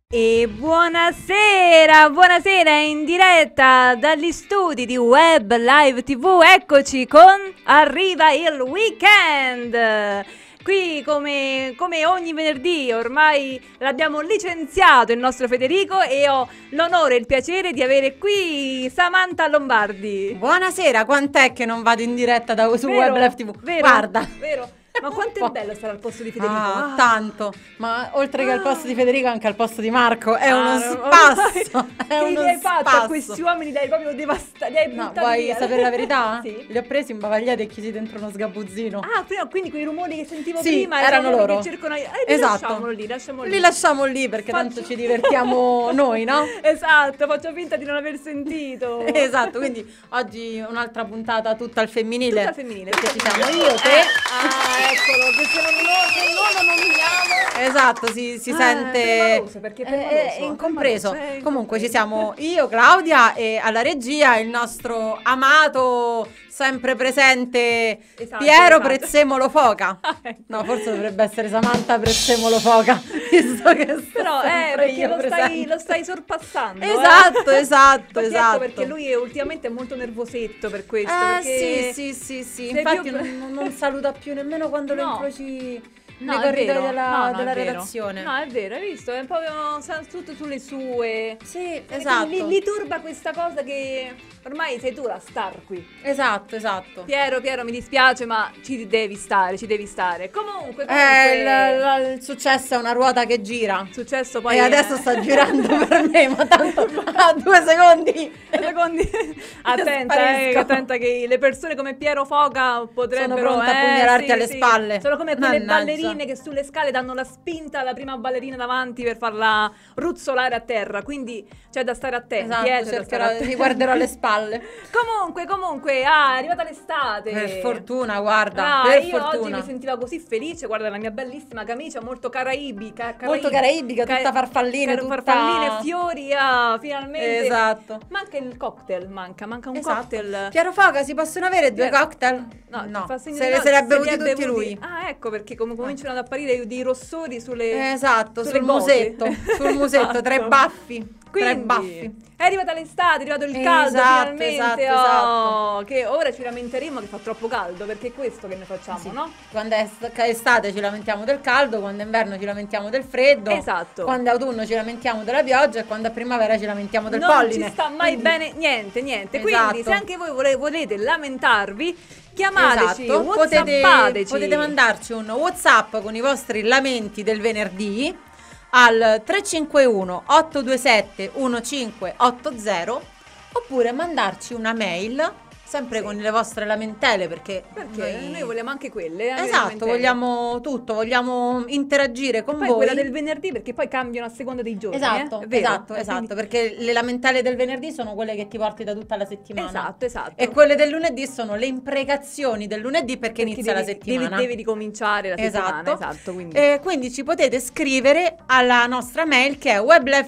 E buonasera, buonasera in diretta dagli studi di Web Live TV, eccoci con Arriva il Weekend. Qui come ogni venerdì ormai l'abbiamo licenziato il nostro Federico e ho l'onore e il piacere di avere qui Samantha Lombardi. Buonasera, quant'è che non vado in diretta su Web Live TV? Vero, guarda. Vero. Ma quanto è bello stare al posto di Federico? Tanto, ma oltre che al posto di Federico anche al posto di Marco è uno spasso. Che idea hai fatto a questi uomini? Li hai proprio devastati. No, vuoi sapere la verità? Sì. Li ho presi imbavagliati e chiusi dentro uno sgabuzzino. Ah, quindi quei rumori che sentivo sì, prima erano loro. Che cercano... esatto. Li lasciamo lì perché tanto ci divertiamo noi, no? Esatto, faccio finta di non aver sentito. Esatto, quindi oggi un'altra puntata tutta al femminile. Tutta al femminile. Perché ci siamo io, te. Eccolo, che se non lo nominiamo. Esatto, si sente perché incompreso. Comunque ci siamo io, Claudia, e alla regia il nostro amato, sempre presente Piero Prezzemolo Foca. No, forse dovrebbe essere Samantha Prezzemolo Foca, visto che però perché lo stai sorpassando. Esatto. Perché lui è ultimamente molto nervosetto per questo. Sì. Infatti non saluta più nemmeno quando lo incroci nei corridoi della redazione. No, è vero, hai visto? È proprio tutto sulle sue. Sì, esatto. Li turba questa cosa che ormai sei tu la star qui. Esatto. Piero, mi dispiace, ma ci devi stare. Comunque. Il successo è una ruota che gira. Il successo poi. E adesso sta girando per me, ma tanto a 2 secondi. Attenta che le persone come Piero Foca potrebbero. Sono pronte a pugnalarti alle spalle. Sono come quelle ballerine che sulle scale danno la spinta alla prima ballerina davanti per farla ruzzolare a terra, quindi c'è da stare attenti. Esatto, mi guarderò alle spalle. Comunque, è arrivata l'estate. Per fortuna, guarda, io oggi mi sentivo così felice, guarda la mia bellissima camicia molto caraibica, molto caraibica, tutta farfalline, farfalline, fiori, finalmente. Esatto. Manca il cocktail, manca un cocktail. Piero Foca, si possono avere 2 cocktail? No. Se li ha bevuti tutti lui. Ah, ecco perché cominciano ad apparire dei rossori sulle sul musetto, esatto. 3 baffi. Quindi è arrivata l'estate, è arrivato il caldo finalmente. Esatto. Che ora ci lamenteremo che fa troppo caldo, perché è questo che noi facciamo, no? Quando è estate ci lamentiamo del caldo, quando è inverno ci lamentiamo del freddo. Esatto. Quando è autunno ci lamentiamo della pioggia e quando è primavera ci lamentiamo del polline. Non ci sta mai bene niente. Esatto. Quindi se anche voi volete lamentarvi, chiamateci, whatsappateci. Potete mandarci un WhatsApp con i vostri lamenti del venerdì al 351 827 1580 oppure mandarci una mail sempre con le vostre lamentele perché noi vogliamo anche quelle. Esatto, vogliamo tutto, vogliamo interagire con voi. Quella del venerdì perché poi cambiano a seconda dei giorni. Esatto, quindi... perché le lamentele del venerdì sono quelle che ti porti da tutta la settimana. Esatto. E quelle del lunedì sono le imprecazioni del lunedì perché inizia la settimana. Devi ricominciare la settimana. Esatto, quindi ci potete scrivere alla nostra mail che è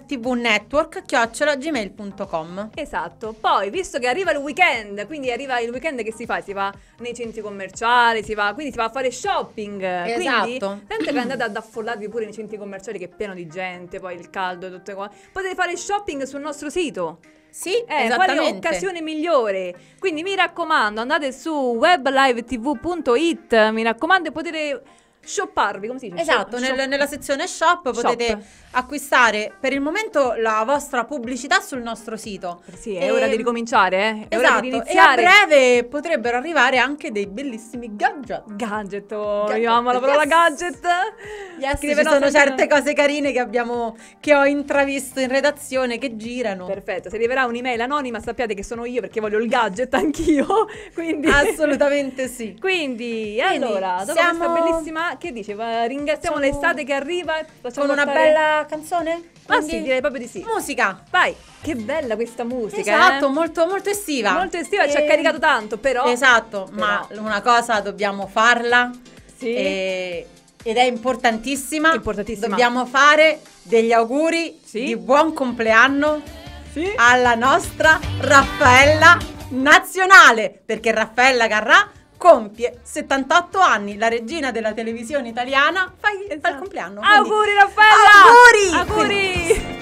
webleftvnetwork@gmail.com. Esatto. Poi, visto che arriva il weekend, quindi arriva il weekend che si fa? Si va nei centri commerciali, quindi si va a fare shopping. Esatto. Quindi, tanto che andate ad affollarvi pure nei centri commerciali che è pieno di gente, poi il caldo e tutte qua. Potete fare shopping sul nostro sito. Sì, esattamente. Quale occasione migliore? Quindi mi raccomando, andate su weblivetv.it, mi raccomando, e potete shopparvi, come si dice? Esatto, nella sezione shop potete acquistare per il momento la vostra pubblicità sul nostro sito. Sì, è ora di ricominciare, È ora di iniziare. E a breve potrebbero arrivare anche dei bellissimi gadget. Io amo la parola gadget. Ci sono certe cose carine che ho intravisto in redazione che girano. Perfetto, se arriverà un'email anonima sappiate che sono io perché voglio il gadget anch'io. Quindi assolutamente sì. Quindi allora, dopo questa bellissima, che dice? Ringraziamo l'estate che arriva con una bella canzone? Sì, direi proprio di sì. Musica. Vai, che bella questa musica. Esatto, molto estiva. Molto estiva, ci ha caricato tanto, però. Esatto, ma una cosa dobbiamo farla. Sì. Ed è importantissima. Importantissima. Dobbiamo fare degli auguri di buon compleanno alla nostra Raffaella Nazionale, perché Raffaella Carrà compie 78 anni, la regina della televisione italiana fa il compleanno. Auguri Raffaella! Auguri!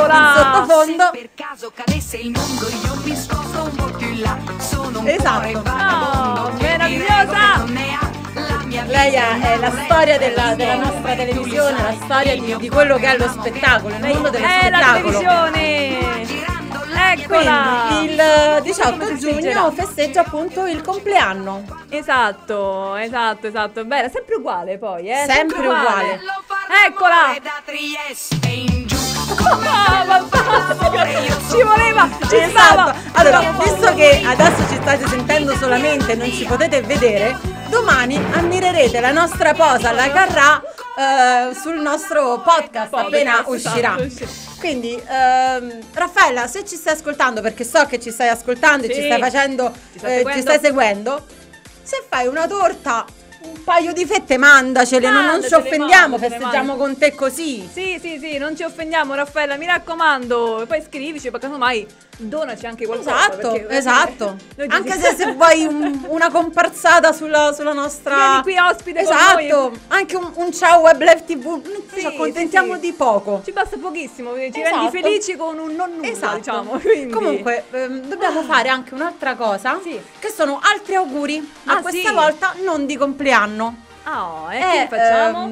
Eccola! sottofondo. Se per caso cadesse il mondo io mi sposto un po' più in là. Sono un Esatto. cuore vagabondo che meravigliosa! di regole non ne ha. La mia Lei vita è la non storia regole, della nostra televisione, la storia di quello che è lo spettacolo, il mondo dello È la spettacolo. televisione! girando Eccola! Quindi il Come 18 festeggerà? giugno festeggia appunto il compleanno. Esatto. Bella, sempre uguale poi, Sempre uguale. Lo fa Eccola! l'amore da Trieste in giù. Ah, fantastico! Ci voleva, ci stava! Esatto. Allora, visto che adesso ci state sentendo solamente e non ci potete vedere, domani ammirerete la nostra posa alla Carrà sul nostro podcast appena uscirà. Quindi Raffaella, se ci stai ascoltando, perché so che ci stai ascoltando e Sì. ci stai facendo, ci stai seguendo, se fai una torta, un paio di fette mandacele, non ci Mandacele, offendiamo, mandacele, festeggiamo con te così. Sì, non ci offendiamo, Raffaella, mi raccomando. E poi scrivici, perché casomai donaci anche qualcosa. Esatto, perché, esatto. noi ti- Anche se vuoi una comparsata sulla nostra. Vieni qui ospite con Esatto, noi. anche un ciao Web Live TV. Noi Sì, ci accontentiamo sì. di poco. Ci basta pochissimo, ci Esatto. rendi felici con un non nulla, Esatto. diciamo. Quindi. Comunque, dobbiamo fare anche un'altra cosa, Sì. che sono altri auguri, ma Ah, questa sì. volta non di compleanno. Che facciamo?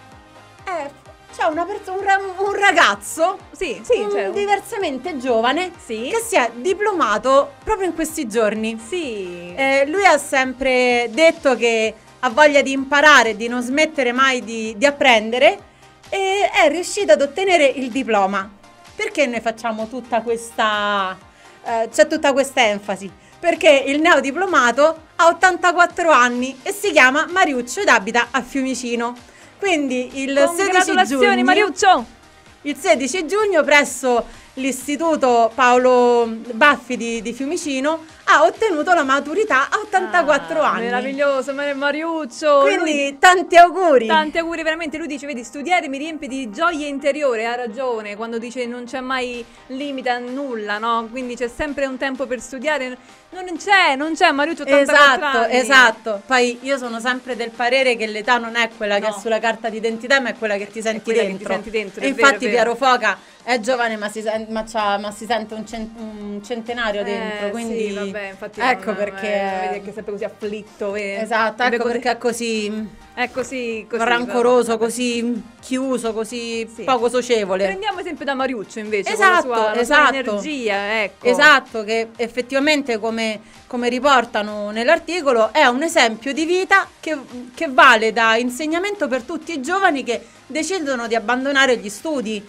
C'è un ragazzo Sì, diversamente giovane Sì. che si è diplomato proprio in questi giorni. Sì. Lui ha sempre detto che ha voglia di imparare, di non smettere mai di apprendere, e è riuscito ad ottenere il diploma. Perché noi facciamo tutta questa c'è tutta questa enfasi? Perché il neodiplomato ha 84 anni e si chiama Mariuccio ed abita a Fiumicino. Quindi il 16 Congratulazioni, giugno, Mariuccio! il 16 giugno presso l'istituto Paolo Baffi di Fiumicino ha ottenuto la maturità a 84 anni. Meraviglioso, Mariuccio. Quindi tanti auguri. Tanti auguri, veramente. Lui dice, vedi, studiare mi riempie di gioia interiore. Ha ragione quando dice non c'è mai limite a nulla, no? Quindi c'è sempre un tempo per studiare. Non c'è Mariuccio, 84 anni. Esatto. Poi io sono sempre del parere che l'età non è quella che No. è sulla carta d'identità, ma è quella che ti senti quella che dentro. ti senti dentro, E è infatti vero, è vero. Piero Foca è giovane, ma si sente un centenario dentro. Quindi sì, vabbè, infatti ecco non- perché vedi che è sempre così afflitto, vedi? esatto, Sempre ecco perché è così è così rancoroso, vabbè. così chiuso, così Sì. poco socievole. Prendiamo esempio da Mariuccio invece, Esatto, con la sua esatto. energia, ecco. Esatto, che effettivamente come riportano nell'articolo è un esempio di vita che vale da insegnamento per tutti i giovani che decidono di abbandonare gli studi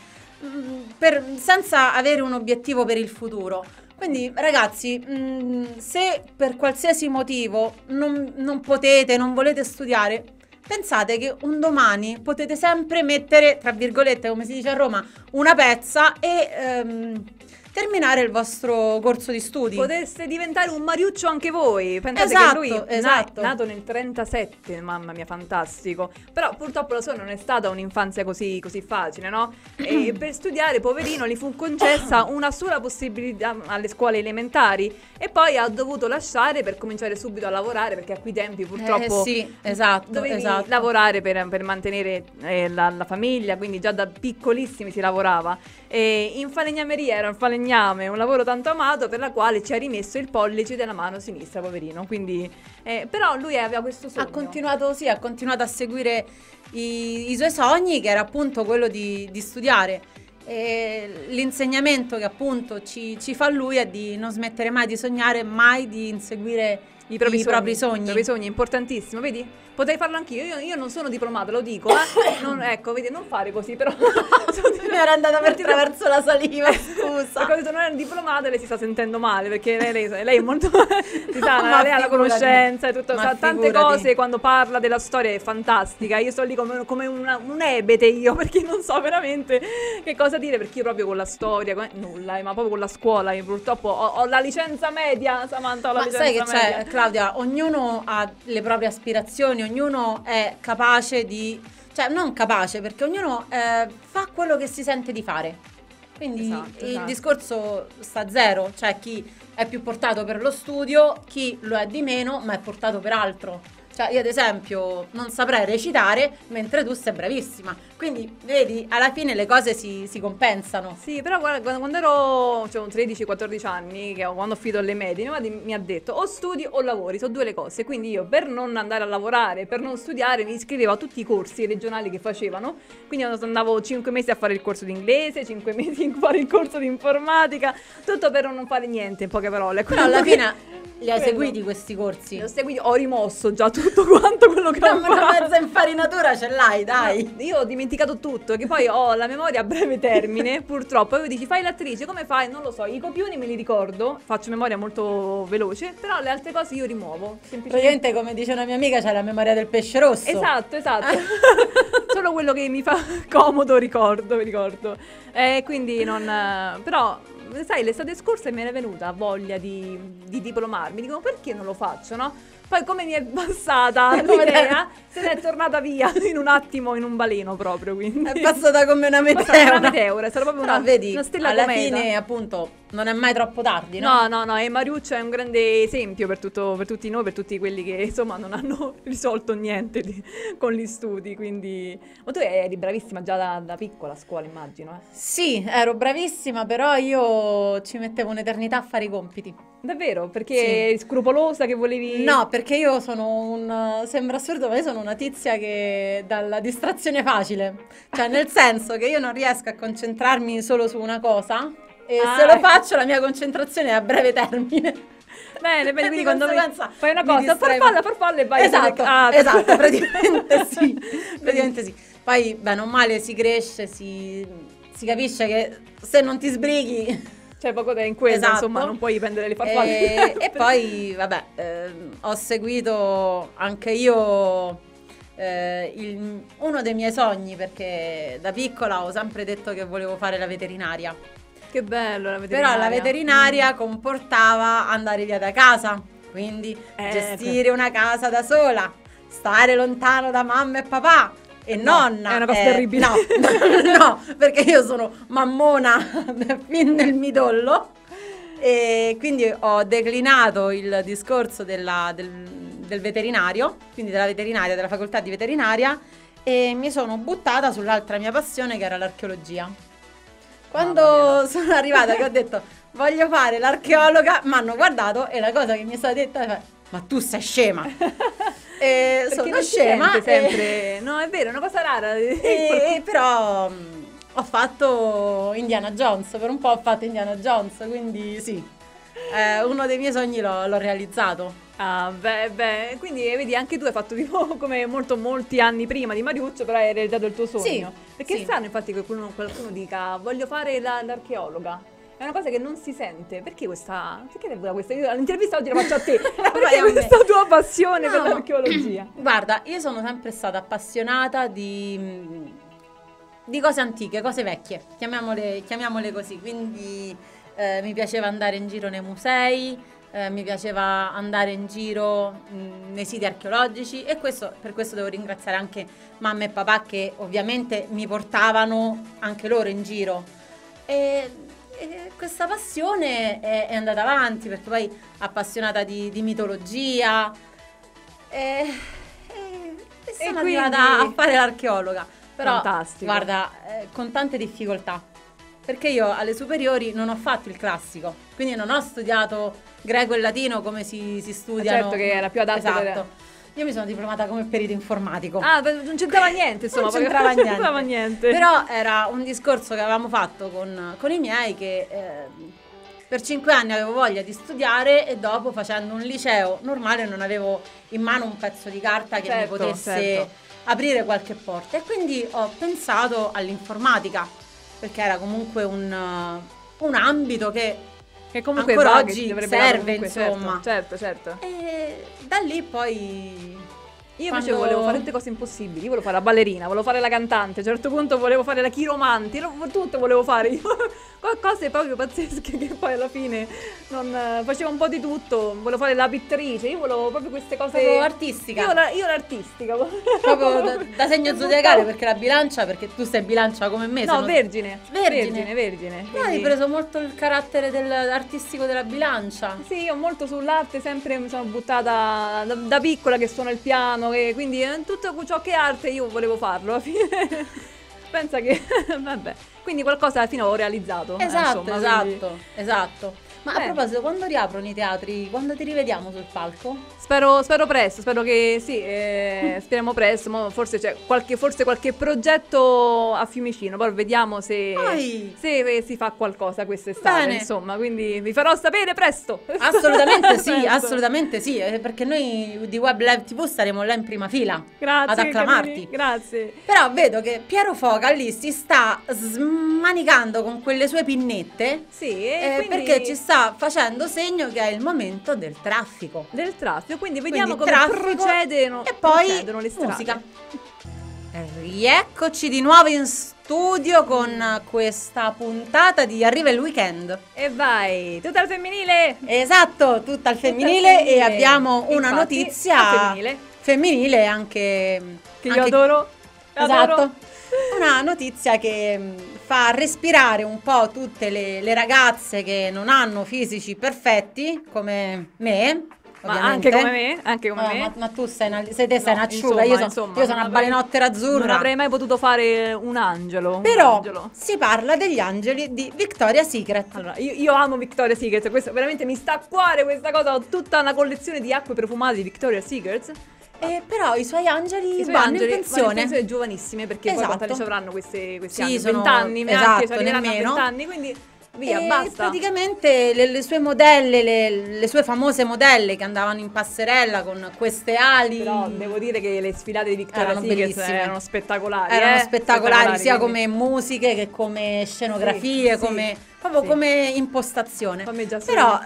senza avere un obiettivo per il futuro. Quindi ragazzi, se per qualsiasi motivo non potete, non volete studiare, pensate che un domani potete sempre mettere, tra virgolette, come si dice a Roma, una pezza e terminare il vostro corso di studi. Poteste diventare un Mariuccio anche voi. Pensate Esatto, che lui esatto. nato nel 37, mamma mia, fantastico. Però purtroppo la sua non è stata un'infanzia così facile, no? E per studiare, poverino, gli fu concessa una sola possibilità alle scuole elementari e poi ha dovuto lasciare per cominciare subito a lavorare, perché a quei tempi purtroppo sì, esatto, dovevi esatto. lavorare per mantenere la famiglia, quindi già da piccolissimi si lavorava. E in falegnameria era un falegname, un lavoro tanto amato, per la quale ci ha rimesso il pollice della mano sinistra, poverino. Quindi, però lui aveva questo sogno. Ha continuato a seguire i suoi sogni, che era appunto quello di studiare. E l'insegnamento che appunto ci fa lui è di non smettere mai di sognare, mai di inseguire i propri sogni. I propri sogni, importantissimo, vedi? Potrei farlo anch'io, io non sono diplomata, lo dico, ecco, vedi, non fare così, però Mi era andata attraverso la saliva, scusa. Perché ho detto non è diplomata e lei si sta sentendo male, perché lei è molto si sa, Ma lei ha la figurati. conoscenza e tutto, Ma sa tante figurati. cose, quando parla della storia è fantastica. Io sto lì come un ebete io, perché non so veramente che cosa dire, perché io proprio con la storia nulla, ma proprio con la scuola io purtroppo ho la licenza media, Samantha, ho la Ma licenza sai che media. c'è, Claudia? Ognuno ha le proprie aspirazioni, ognuno è capace cioè non capace, perché ognuno fa quello che si sente di fare. Quindi il Esatto. discorso sta a zero, cioè chi è più portato per lo studio, chi lo è di meno, ma è portato per altro. Cioè io ad esempio non saprei recitare mentre tu sei bravissima, quindi vedi, alla fine le cose si compensano. Sì, però guarda, quando ero 13-14 anni, quando ho finito le medie, mia madre mi ha detto o studi o lavori, sono due le cose. Quindi io per non andare a lavorare, per non studiare, mi iscrivevo a tutti i corsi regionali che facevano. Quindi andavo 5 mesi a fare il corso di inglese, 5 mesi a fare il corso di informatica, tutto per non fare niente, in poche parole. Però alla fine li hai seguiti questi corsi? Li ho seguiti, ho rimosso già tutto quanto quello che ho Una fatto. mezza infarinatura ce l'hai, dai. Io ho dimenticato tutto, che poi ho la memoria a breve termine, purtroppo. Poi dici, fai l'attrice, come fai? Non lo so, i copioni me li ricordo, faccio memoria molto veloce, però le altre cose io rimuovo. Praticamente, come dice una mia amica, c'è la memoria del pesce rosso. Esatto. Solo quello che mi fa comodo ricordo. Quindi non... però... Sai, l'estate scorsa mi era venuta voglia di diplomarmi. Dico, perché non lo faccio, no? Poi come mi è passata l'idea, se ne è tornata via in un attimo, in un baleno proprio, quindi. È passata come una meteora. È stata proprio Però vedi, una stella alla cometa. fine appunto non è mai troppo tardi, no? No, e Mariuccio è un grande esempio per tutti noi, per tutti quelli che insomma non hanno risolto niente con gli studi, quindi... Ma tu eri bravissima già da piccola a scuola, immagino, eh? Sì, ero bravissima, però io ci mettevo un'eternità a fare i compiti. Davvero? Perché Sì. eri scrupolosa che volevi... No, perché io sono sembra assurdo, ma io sono una tizia che dalla distrazione facile. Cioè, nel senso che io non riesco a concentrarmi solo su una cosa e se lo faccio la mia concentrazione è a breve termine. Bene, quindi Di quando conseguenza fai una mi cosa, distraevo. farfalla e vai. Esatto, esatto, praticamente sì. Praticamente sì. Poi, bene o male, si cresce, si capisce che se non ti sbrighi... C'è poco tempo in quello, Esatto. insomma, non puoi prendere le farfalle. E poi, vabbè, ho seguito anche io uno dei miei sogni, perché da piccola ho sempre detto che volevo fare la veterinaria. Che bello la veterinaria. Però la veterinaria comportava andare via da casa, quindi gestire una casa da sola, stare lontano da mamma e papà. E nonna è una cosa terribile. No, perché io sono mammona fin nel midollo e quindi ho declinato il discorso del veterinario, quindi della veterinaria, della facoltà di veterinaria, e mi sono buttata sull'altra mia passione, che era l'archeologia. Quando sono arrivata che ho detto voglio fare l'archeologa, mi hanno guardato e la cosa che mi è stata detta è: ma tu sei scema. Perché sono non si scema sente sempre. No, è vero, è una cosa rara. però ho fatto Indiana Jones, per un po' ho fatto Indiana Jones, quindi sì, uno dei miei sogni l'ho realizzato. Ah, beh, quindi vedi, anche tu hai fatto tipo come molti anni prima di Mariuccio, però hai realizzato il tuo sogno. Sì, Perché è sì. strano infatti che qualcuno dica voglio fare l'archeologa. È una cosa che non si sente. Perché questa? Perché è questa? Io l'intervista oggi la faccio a te. Perché a me. questa tua passione per No. l'archeologia? Guarda, io sono sempre stata appassionata di cose antiche, cose vecchie, chiamiamole così. Quindi mi piaceva andare in giro nei musei, mi piaceva andare in giro nei siti archeologici, e per questo devo ringraziare anche mamma e papà, che ovviamente mi portavano anche loro in giro. E questa passione è andata avanti, perché poi appassionata di mitologia e sono quindi- arrivata a fare l'archeologa. Però Fantastico. guarda, con tante difficoltà, perché io alle superiori non ho fatto il classico, quindi non ho studiato greco e latino come si studiano. Certo che era più adatto per- Esatto. Io mi sono diplomata come perito informatico. Ah, non c'entrava niente, insomma. Non c'entrava perché- niente. Non c'entrava niente. Però era un discorso che avevamo fatto con i miei, che per 5 anni avevo voglia di studiare, e dopo, facendo un liceo normale, non avevo in mano un pezzo di carta che mi Certo, potesse certo. aprire qualche porta, e quindi ho pensato all'informatica, perché era comunque un ambito che comunque ancora va, che oggi dovrebbe serve, comunque, insomma. Certo. E da lì poi... Io invece volevo fare tutte cose impossibili. Io volevo fare la ballerina, volevo fare la cantante, a un certo punto volevo fare la chiromante, tutto volevo fare io. cose proprio pazzesche che poi alla fine non facevo un po' di tutto, volevo fare la pittrice, io volevo proprio queste cose proprio artistica. Io l'artistica. Proprio da segno zodiacale, perché la bilancia, perché tu sei bilancia come me. No, vergine. Vergine. No, hai preso molto il carattere artistico della bilancia. Sì, io molto sull'arte sempre mi sono buttata da piccola che suono il piano, e quindi tutto ciò che è arte io volevo farlo alla fine. Pensa che vabbè, quindi qualcosa alla fine ho realizzato. Esatto, insomma, quindi... esatto. Ma a proposito, quando riaprono i teatri, quando ti rivediamo sul palco? Spero presto, spero che sì, speriamo presto. Forse c'è qualche progetto a Fiumicino, poi vediamo se si fa qualcosa quest'estate. Bene. Insomma, quindi vi farò sapere presto. Assolutamente sì, Presto. assolutamente sì, perché noi di Web Live TV staremo là in prima fila. Grazie, ad acclamarti. Carini, grazie. Però vedo che Piero Foca lì si sta smanicando con quelle sue pinnette. Sì, quindi... perché ci sta facendo segno che è il momento del traffico. Quindi vediamo Quindi come traffico procedono e poi procedono le strade. musica. Rieccoci di nuovo in studio con questa puntata di Arriva il Weekend. E vai, tutta al femminile. Esatto, tutta al femminile, e abbiamo una Infatti, notizia femminile anche che io adoro. Esatto. Una notizia che fa respirare un po' tutte le ragazze che non hanno fisici perfetti come me. Ma ovviamente. anche come me. Ma tu sei un'acciuga, insomma, io sono una balenottera azzurra. Non avrei mai potuto fare un angelo. Però si parla degli angeli di Victoria's Secret. Allora, io amo Victoria's Secret, questo veramente mi sta a cuore questa cosa, ho tutta una collezione di acque profumate di Victoria's Secret. Però i suoi angeli vanno in pensione giovanissime, perché poi quanti anni ci avranno questi anni? Sono 20 anni, esatto, ci arriveranno a nemmeno. 20 anni, quindi via, e basta. Praticamente le sue modelle, le sue famose modelle che andavano in passerella con queste ali. Però devo dire che le sfilate di Victoria's erano Secret bellissime. erano spettacolari. Erano spettacolari sia quindi... come musiche che come scenografie, come impostazione. Però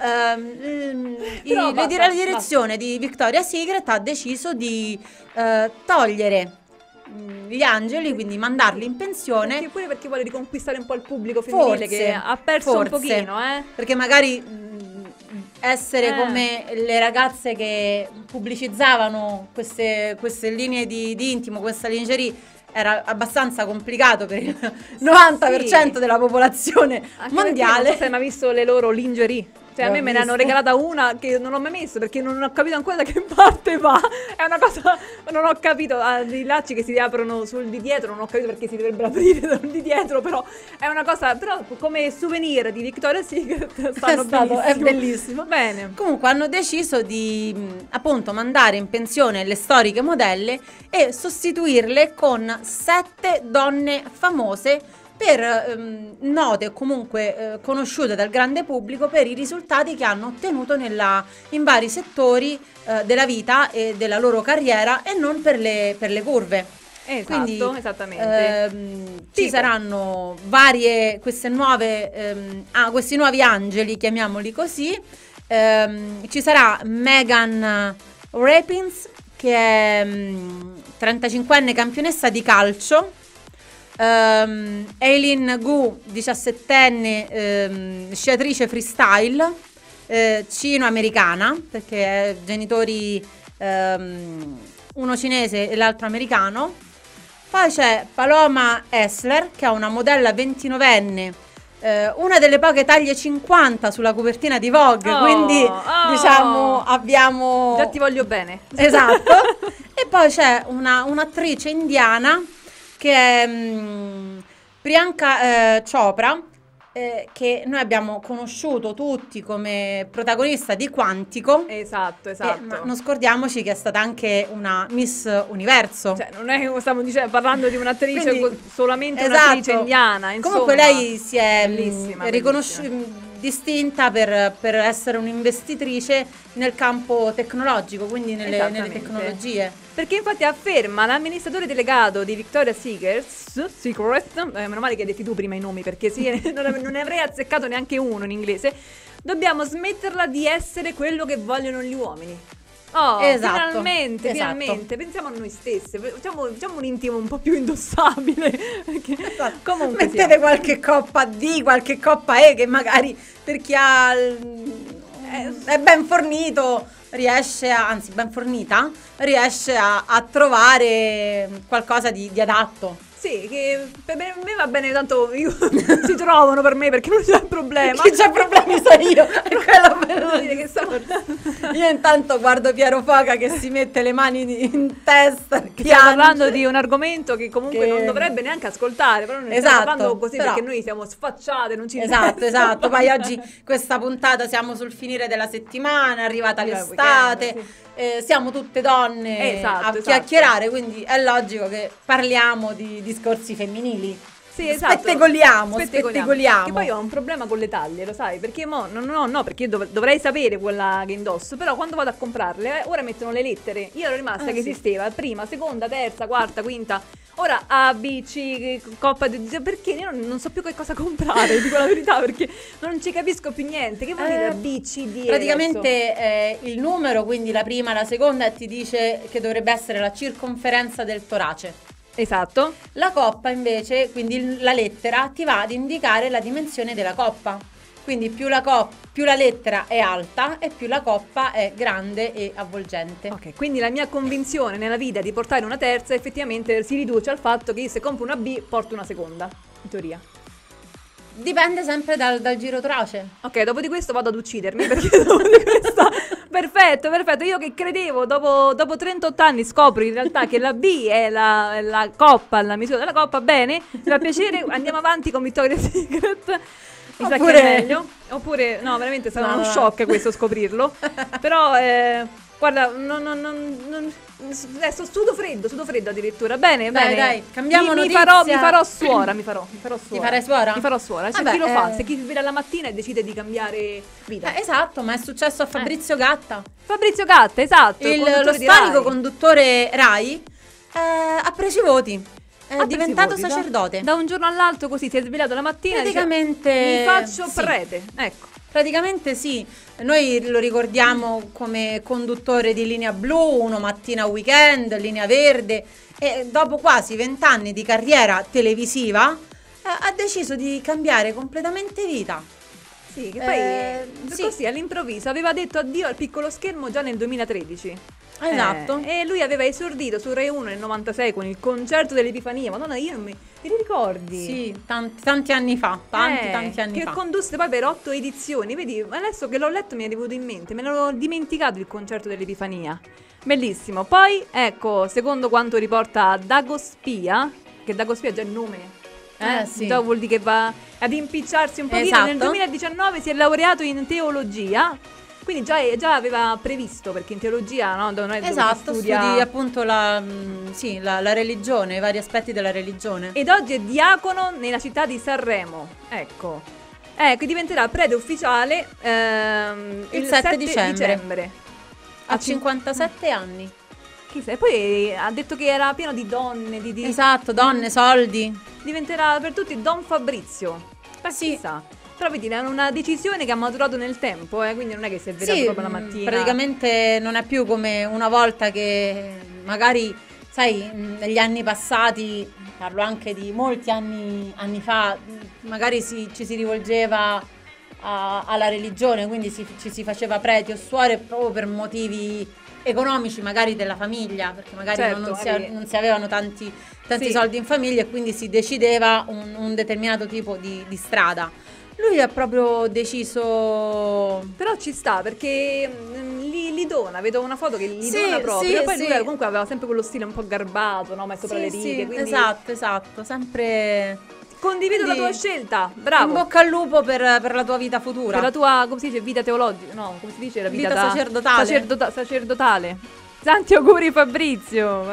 la direzione di Victoria's Secret ha deciso di togliere gli angeli, quindi mandarli in pensione. Perché vuole riconquistare un po' il pubblico femminile, che ha perso un pochino, perché magari essere come le ragazze che pubblicizzavano queste linee di intimo, questa lingerie, era abbastanza complicato per il 90% della popolazione mondiale. Non so se hai mai visto le loro lingerie. Cioè, a me ne hanno regalata una che non ho mai messo, perché non ho capito ancora da che parte va. È una cosa, non ho capito. I lacci che si aprono sul di dietro, non ho capito perché si dovrebbero aprire sul di dietro, però è una cosa, però come souvenir di Victoria's Secret stanno benissimo. È bellissimo. Bene. Comunque hanno deciso di appunto mandare in pensione le storiche modelle e sostituirle con 7 donne famose, per note o comunque conosciute dal grande pubblico per i risultati che hanno ottenuto in vari settori della vita e della loro carriera, e non per le curve. Esatto, quindi, esattamente. Ci saranno questi nuovi angeli, chiamiamoli così. Ci sarà Megan Rapinoe, che è 35enne campionessa di calcio. Eileen Gu, 17enne sciatrice freestyle, cino-americana, perché genitori uno cinese e l'altro americano. Poi c'è Paloma Essler, che è una modella 29enne, una delle poche taglie 50 sulla copertina di Vogue, quindi diciamo abbiamo... Già ti voglio bene. Esatto. E poi c'è un'attrice indiana che è Priyanka Chopra, che noi abbiamo conosciuto tutti come protagonista di Quantico. Esatto. Ma non scordiamoci che è stata anche una Miss Universo. Cioè, non è che stiamo parlando di un'attrice, quindi, solamente esatto, un'attrice indiana. Insomma, comunque lei si è distinta per essere un'investitrice nel campo tecnologico, quindi nelle tecnologie. Perché infatti afferma l'amministratore delegato di Victoria's Secret, meno male che hai detto tu prima i nomi, perché non ne avrei azzeccato neanche uno in inglese. Dobbiamo smetterla di essere quello che vogliono gli uomini. Oh, Esatto, finalmente, esatto. finalmente. Pensiamo a noi stesse. Facciamo un intimo un po' più indossabile. Perché comunque Mettete qualche coppa D, qualche coppa E, che magari per chi è ben fornito riesce anzi ben fornita, riesce a trovare qualcosa di adatto. sì, che per me va bene, tanto si trovano per me perché non c'è problema. Chi c'ha problemi so io. È quello per Devo dire che Io intanto guardo Piero Foca che si mette le mani in testa. stiamo parlando di un argomento che comunque Che- non dovrebbe neanche ascoltare, però noi Esatto, stiamo parlando così però- perché noi siamo sfacciate, non ci Esatto, interessa. esatto. Poi oggi questa puntata siamo sul finire della settimana, è arrivata Arriva il l'estate, weekend, siamo tutte donne Esatto, a esatto. chiacchierare, quindi è logico che parliamo di discorsi femminili. Sì, esatto. Spettacoliamo. Che poi ho un problema con le taglie, lo sai? Perché mo no, perché io dovrei sapere quella che indosso, però quando vado a comprarle, ora mettono le lettere. Io ero rimasta che sì. esisteva prima, seconda, terza, quarta, quinta. Ora A, B, C, coppa di... Perché io non so più che cosa comprare, dico la verità, perché non ci capisco più niente. Che vuol dire B, C, D? Praticamente il numero, quindi la prima e la seconda, ti dice che dovrebbe essere la circonferenza del torace. Esatto. La coppa invece, quindi la lettera, ti va ad indicare la dimensione della coppa. Quindi più la lettera è alta e più la coppa è grande e avvolgente. Ok, quindi la mia convinzione nella vita di portare una terza effettivamente si riduce al fatto che io se compro una B porto una seconda, in teoria. Dipende sempre dal giro torace. Ok, dopo di questo vado ad uccidermi perché dopo di questo... Perfetto. Io che credevo, dopo 38 anni scopro in realtà che la B è la coppa, la misura della coppa. Bene, mi fa piacere, andiamo avanti con Victoria's Secret. Mi sa che Oppure- è meglio. Oppure, no, veramente sarà No, uno no. shock questo scoprirlo. Però, guarda, adesso sudo freddo addirittura. Bene, Dai, bene. dai, cambiamo mi notizia. farò suora, mi farò suora. Ti farai suora? Mi farò suora. C'è Vabbè, chi lo fa, se chi si sveglia la mattina e decide di cambiare vita. Esatto, ma è successo a Fabrizio Gatta. Fabrizio Gatta, esatto. Lo conduttore di storico Rai. conduttore Rai ha preso i voti. È Ha preso diventato i voti, sacerdote. Da un giorno all'altro così si è svegliato la mattina e dice, Praticamente mi faccio sì. prete. Ecco. Praticamente sì, noi lo ricordiamo come conduttore di Linea Blu, Uno Mattina Weekend, Linea Verde, e dopo quasi 20 anni di carriera televisiva ha deciso di cambiare completamente vita. Sì, che poi sì. così all'improvviso aveva detto addio al piccolo schermo già nel 2013. Esatto. E lui aveva esordito su Rai 1 nel 96 con il concerto dell'Epifania. Madonna, io non mi... Ti ricordi? Sì, tanti anni fa, tanti anni che fa. condusse poi per 8 edizioni. Vedi, adesso che l'ho letto mi è venuto in mente. Me l'ho dimenticato il concerto dell'Epifania. Bellissimo. Poi, ecco, secondo quanto riporta Dagospia, che Dagospia è già il nome. Sì. Già vuol dire che va ad impicciarsi un pochino. Esatto. Nel 2019 si è laureato in teologia. Quindi già aveva previsto, perché in teologia, no, non è dove Esatto, si studia. studi appunto la religione, i vari aspetti della religione. Ed oggi è diacono nella città di Sanremo. Ecco, diventerà prete ufficiale Il 7 dicembre. A A 57 anni. Chissà, e poi ha detto che era pieno di donne, di Esatto, donne, soldi. diventerà per tutti Don Fabrizio. Beh, Sì. chissà. Però vedi, è una decisione che ha maturato nel tempo, quindi non è che si è svegliato Sì, proprio la mattina. praticamente non è più come una volta che magari, sai, negli anni passati, parlo anche di molti anni fa, magari ci si rivolgeva alla religione, quindi ci si faceva preti o suore proprio per motivi economici magari della famiglia, perché magari Certo, non si avevano tanti Sì. soldi in famiglia e quindi si decideva un determinato tipo di strada. Lui ha proprio deciso. Però ci sta perché li dona, vedo una foto che li Sì, dona proprio. sì, Poi sì. lui comunque aveva sempre quello stile un po' garbato, no? Messo tra le righe. Quindi Esatto, sempre. condivido la Quindi, tua scelta, In bravo. bocca al lupo per la tua vita futura. Per la tua, come si dice, vita teologica, no, come si dice la vita, Vita sacerdotale. sacerdotale. Tanti auguri Fabrizio.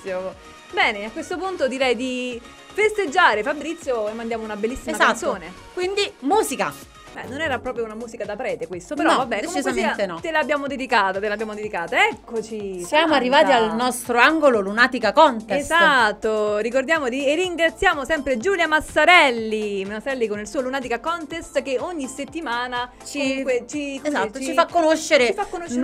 Bene, a questo punto direi di festeggiare Fabrizio e mandiamo una bellissima Esatto. canzone. Quindi musica. Non era proprio una musica da prete questo, però No, vabbè, comunque decisamente sia, no. te l'abbiamo dedicata. Eccoci. Siamo Samantha. arrivati al nostro angolo Lunatica Contest. Esatto, ricordiamo e ringraziamo sempre Giulia Massarelli con il suo Lunatica Contest che ogni settimana ci fa conoscere, ci fa conoscere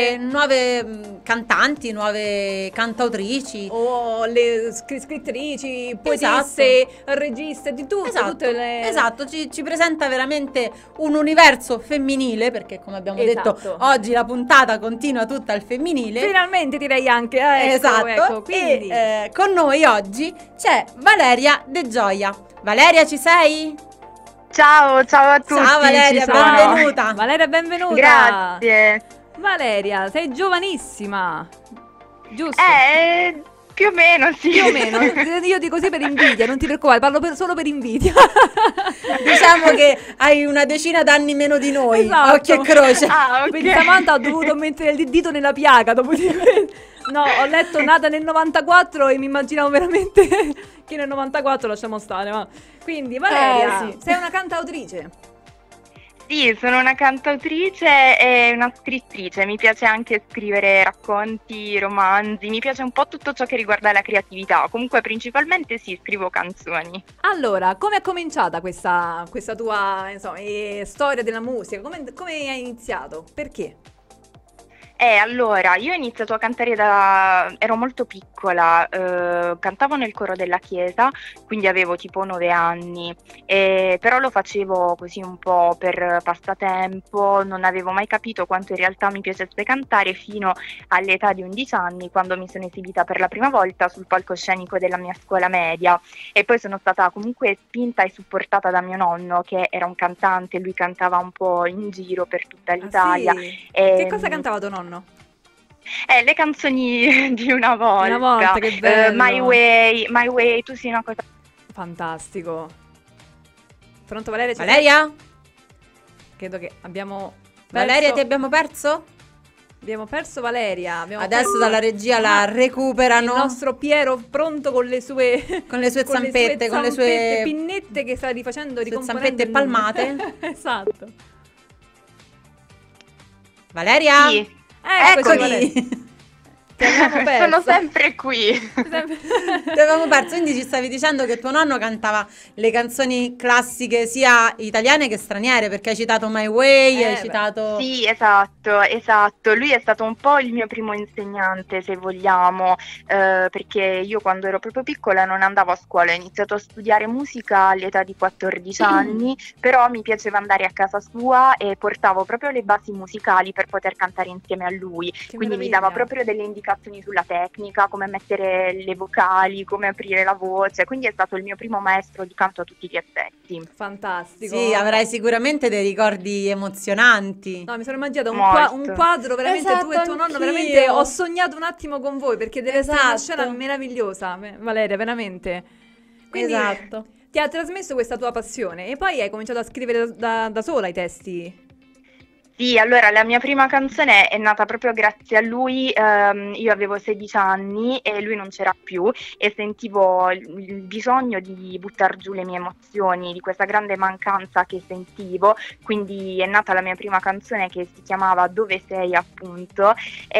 nuove cantanti, nuove cantautrici o le scrittrici, poetesse, registe, di tutto. Tutte le... Esatto, ci presenta veramente un universo femminile, perché come abbiamo detto oggi la puntata continua tutta al femminile. Finalmente direi anche, esatto. Quindi. E con noi oggi c'è Valeria De Gioia. Valeria, ci sei? Ciao a tutti. Ciao Valeria, benvenuta. Valeria, benvenuta. Grazie. Valeria, sei giovanissima, giusto? Più o meno, sì. Più o meno, io dico così per invidia, non ti preoccupare, parlo solo per invidia. Diciamo che hai una decina d'anni meno di noi, esatto. Occhio e croce. Ok. Quindi Samantha ha dovuto mettere il dito nella piaga dopo di questo. No, ho letto nata nel 94 e mi immaginavo veramente che nel 94 lasciamo stare, ma... Quindi Valeria, sei una cantautrice. Sì, sono una cantautrice e una scrittrice, mi piace anche scrivere racconti, romanzi, mi piace un po' tutto ciò che riguarda la creatività, comunque principalmente sì, scrivo canzoni. Allora, come è cominciata questa tua storia della musica? Come hai iniziato? Perché? Allora, io ho iniziato a cantare ero molto piccola, cantavo nel coro della chiesa, quindi avevo tipo 9 anni, però lo facevo così un po' per passatempo, non avevo mai capito quanto in realtà mi piacesse cantare fino all'età di 11 anni, quando mi sono esibita per la prima volta sul palcoscenico della mia scuola media e poi sono stata comunque spinta e supportata da mio nonno che era un cantante, lui cantava un po' in giro per tutta l'Italia. Sì? Che cosa cantava tuo nonno? Le canzoni di una volta. Una volta, che bello. My Way, tu sei una cosa. Fantastico. Pronto Valeria? Valeria? Credo che abbiamo Valeria, ti abbiamo perso? Abbiamo perso Valeria. Adesso dalla regia la recuperano. Il nostro Piero pronto con le sue zampette, con le sue pinnette che sta rifacendo, zampette palmate. Esatto. Valeria? Sì. Eccoci. Sono sempre qui. Ti avevamo perso, quindi ci stavi dicendo che tuo nonno cantava le canzoni classiche sia italiane che straniere, perché hai citato My Way, hai citato... Sì, esatto. Lui è stato un po' il mio primo insegnante, se vogliamo, perché io quando ero proprio piccola non andavo a scuola, ho iniziato a studiare musica all'età di 14 anni, però mi piaceva andare a casa sua e portavo proprio le basi musicali per poter cantare insieme a lui, quindi mi dava proprio delle indicazioni sulla tecnica, come mettere le vocali, come aprire la voce, quindi è stato il mio primo maestro di canto a tutti gli effetti. Fantastico. Sì, avrai sicuramente dei ricordi emozionanti. No, mi sono immaginata un quadro veramente, esatto, tu e tuo nonno, anch'io. veramente ho sognato un attimo con voi, perché deve essere una Esatto. scena meravigliosa, Valeria, veramente. Quindi Esatto. ti ha trasmesso questa tua passione e poi hai cominciato a scrivere da sola i testi. Sì, allora la mia prima canzone è nata proprio grazie a lui, io avevo 16 anni e lui non c'era più e sentivo il bisogno di buttar giù le mie emozioni, di questa grande mancanza che sentivo, quindi è nata la mia prima canzone che si chiamava Dove sei appunto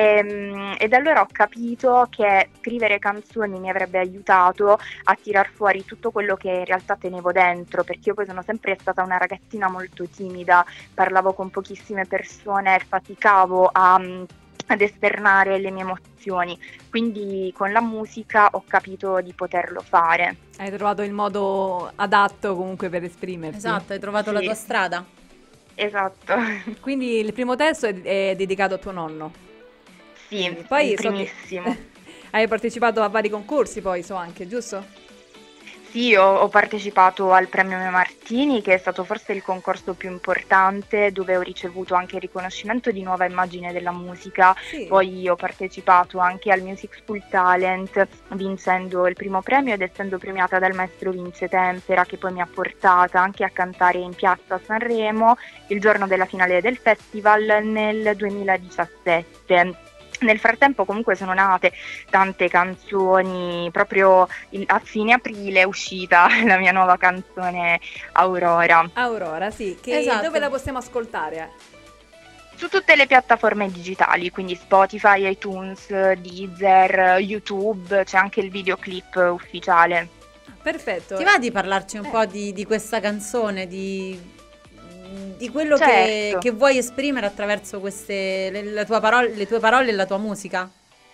ed allora ho capito che scrivere canzoni mi avrebbe aiutato a tirar fuori tutto quello che in realtà tenevo dentro, perché io poi sono sempre stata una ragazzina molto timida, parlavo con pochissime persone, faticavo ad esternare le mie emozioni, quindi con la musica ho capito di poterlo fare. Hai trovato il modo adatto comunque per esprimerti. Esatto, hai trovato la tua strada. Esatto. Quindi il primo testo è dedicato a tuo nonno. Sì, poi il primissimo. Hai partecipato a vari concorsi poi, anche, giusto? Sì, ho partecipato al Premio Mia Martini, che è stato forse il concorso più importante, dove ho ricevuto anche il riconoscimento di nuova immagine della musica. Sì. Poi ho partecipato anche al Music School Talent, vincendo il primo premio ed essendo premiata dal maestro Vince Tempera, che poi mi ha portata anche a cantare in piazza a Sanremo il giorno della finale del festival nel 2017. Nel frattempo comunque sono nate tante canzoni, proprio a fine aprile è uscita la mia nuova canzone Aurora. Aurora, sì, che Esatto. dove la possiamo ascoltare? Su tutte le piattaforme digitali, quindi Spotify, iTunes, Deezer, YouTube, c'è anche il videoclip ufficiale. Perfetto. Ti va di parlarci un po' di questa canzone, di quello Certo. che vuoi esprimere attraverso le tue parole e la tua musica?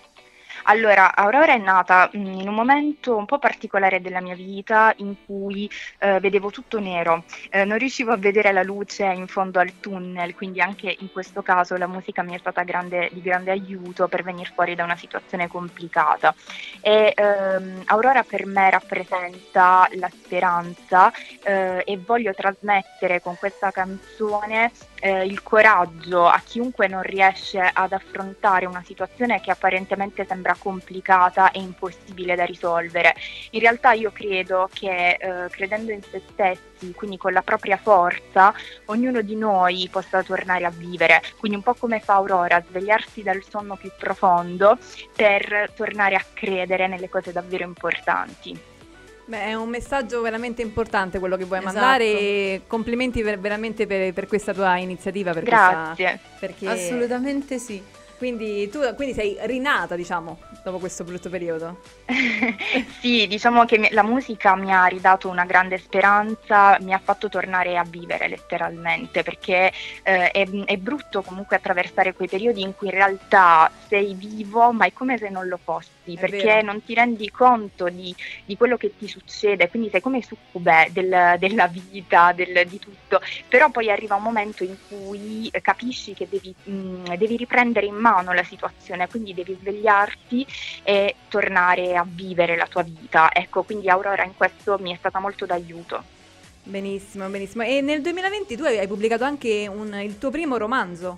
Allora, Aurora è nata in un momento un po' particolare della mia vita in cui vedevo tutto nero, non riuscivo a vedere la luce in fondo al tunnel, quindi anche in questo caso la musica mi è stata di grande aiuto per venire fuori da una situazione complicata. E Aurora per me rappresenta la speranza e voglio trasmettere con questa canzone il coraggio a chiunque non riesce ad affrontare una situazione che apparentemente sembra complicata e impossibile da risolvere. In realtà io credo che credendo in se stessi, quindi con la propria forza, ognuno di noi possa tornare a vivere, quindi un po' come fa Aurora, svegliarsi dal sonno più profondo per tornare a credere nelle cose davvero importanti. Beh, è un messaggio veramente importante quello che vuoi Esatto. mandare e complimenti veramente per questa tua iniziativa. Grazie. Perché Assolutamente sì. Quindi tu sei rinata, diciamo, dopo questo brutto periodo. Sì, diciamo che la musica mi ha ridato una grande speranza, mi ha fatto tornare a vivere letteralmente, perché è brutto comunque attraversare quei periodi in cui in realtà sei vivo, ma è come se non lo fossi, perché vero. non ti rendi conto di quello che ti succede, quindi sei come succube della vita, di tutto, però poi arriva un momento in cui capisci che devi riprendere in mano la situazione, quindi devi svegliarti e tornare a vivere la tua vita. Ecco, quindi Aurora in questo mi è stata molto d'aiuto. Benissimo, benissimo. E nel 2020 tu hai pubblicato anche il tuo primo romanzo.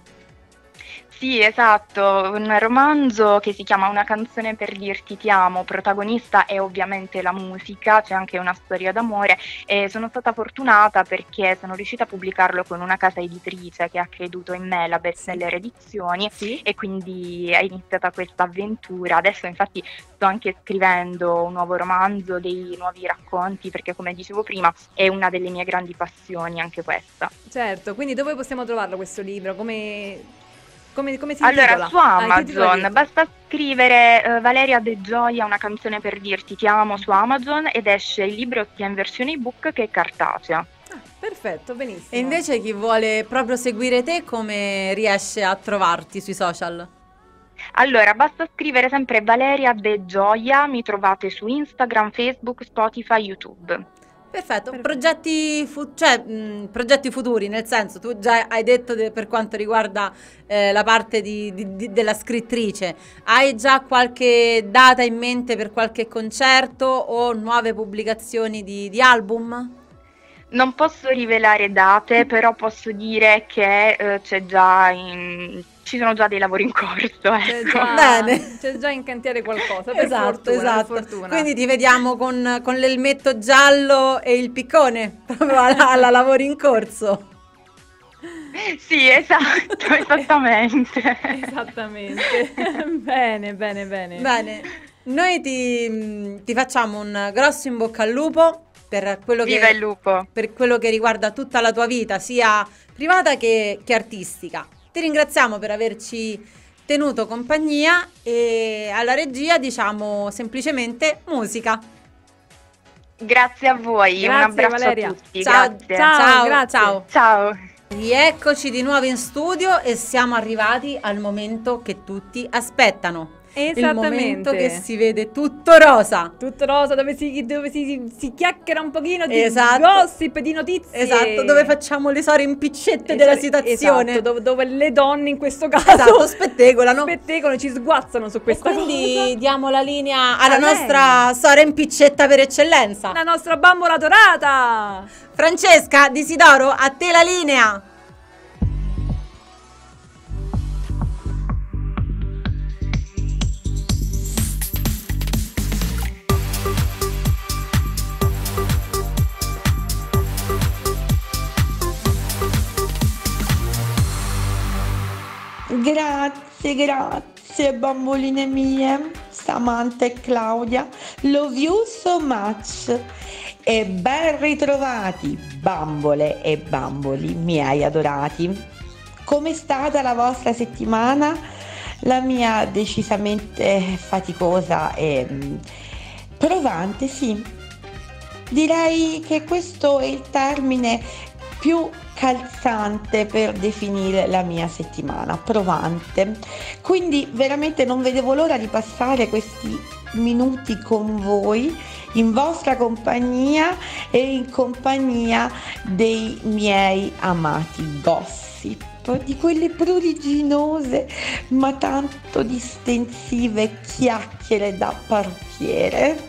Sì, esatto, un romanzo che si chiama Una canzone per dirti ti amo, protagonista è ovviamente la musica, c'è anche una storia d'amore e sono stata fortunata perché sono riuscita a pubblicarlo con una casa editrice che ha creduto in me, la Bestseller Edizioni, Sì. e quindi è iniziata questa avventura. Adesso infatti sto anche scrivendo un nuovo romanzo, dei nuovi racconti, perché come dicevo prima è una delle mie grandi passioni anche questa. Certo, quindi dove possiamo trovarlo questo libro? Come si intitola? Allora, su il titolo hai Amazon, detto. basta scrivere Valeria De Gioia, una canzone per dirti ti amo su Amazon ed esce il libro sia in versione ebook che cartacea. Ah, perfetto, benissimo. E invece chi vuole proprio seguire te, come riesce a trovarti sui social? Allora, basta scrivere sempre Valeria De Gioia, mi trovate su Instagram, Facebook, Spotify, YouTube. Perfetto. Progetti futuri, nel senso, tu già hai detto per quanto riguarda la parte della scrittrice, hai già qualche data in mente per qualche concerto o nuove pubblicazioni di album? Non posso rivelare date, però posso dire che ci sono già dei lavori in corso. Ecco. Bene. C'è già in cantiere qualcosa. Per Esatto, fortuna, esatto. per fortuna. Quindi ti vediamo con l'elmetto giallo e il piccone, proprio alla lavori in corso. Sì, esatto, esattamente. Esattamente. Bene. Bene, noi ti facciamo un grosso in bocca al lupo per quello Viva il lupo! per quello che riguarda tutta la tua vita, sia privata che artistica. Ti ringraziamo per averci tenuto compagnia e alla regia diciamo semplicemente musica. Grazie a voi, un Grazie, abbraccio Valeria. a tutti. Ciao, Grazie. Ciao, grazie. ciao. Ciao. Rieccoci di nuovo in studio e siamo arrivati al momento che tutti aspettano. Il momento che si vede tutto rosa. Tutto rosa, dove si chiacchiera un pochino di Esatto. gossip, di notizie. Esatto, dove facciamo le sore impicette della situazione. Esatto, dove le donne in questo caso Esatto, spettegolano. spettegolano, ci sguazzano su E questa quindi cosa. diamo la linea alla A lei. nostra sora impiccetta per eccellenza. La nostra bambola dorata. Francesca Disidoro, a te la linea. Grazie, Grazie bamboline mie, Samantha e Claudia, love you so much. E ben ritrovati bambole e bamboli miei adorati. Com'è stata la vostra settimana? La mia decisamente faticosa e provante, sì. Direi che questo è il termine più calzante per definire la mia settimana, provante. Quindi veramente non vedevo l'ora di passare questi minuti con voi, in vostra compagnia e in compagnia dei miei amati gossip, di quelle pruriginose ma tanto distensive chiacchiere da parrucchiere.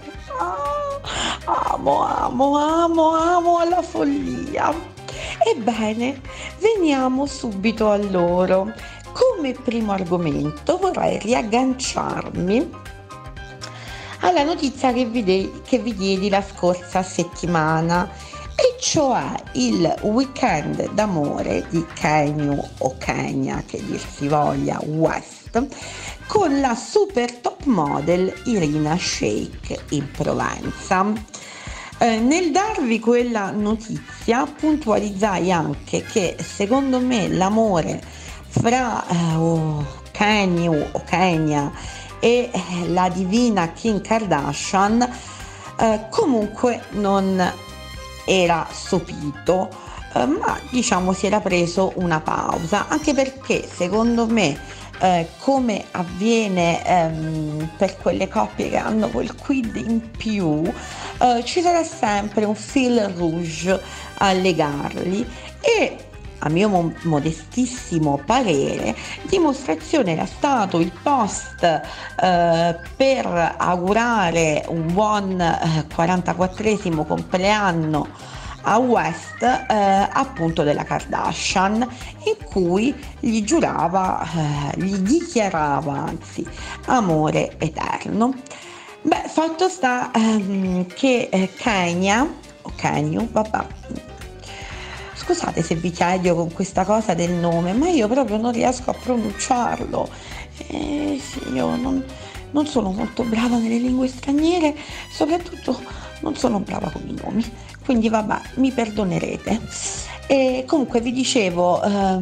Amo alla follia. Ebbene, veniamo subito a loro. Come primo argomento vorrei riagganciarmi alla notizia che vi diedi la scorsa settimana, e cioè il weekend d'amore di Kanye o Kenya, che dir si voglia, West, con la super top model Irina Shayk in Provenza. Nel darvi quella notizia puntualizzai anche che secondo me l'amore fra Kanye o Kenya e la divina Kim Kardashian comunque non era sopito, ma diciamo si era preso una pausa, anche perché secondo me come avviene per quelle coppie che hanno quel quid in più, ci sarà sempre un fil rouge a legarli, e a mio modestissimo parere dimostrazione era stato il post per augurare un buon 44esimo compleanno a West, appunto della Kardashian, in cui gli dichiarava anzi amore eterno. Beh, fatto sta che Kenya o Kanye, vabbè, scusate se vi chiedo con questa cosa del nome, ma io proprio non riesco a pronunciarlo. Sì, io non sono molto brava nelle lingue straniere, soprattutto non sono brava con i nomi, quindi vabbè, mi perdonerete. E comunque vi dicevo,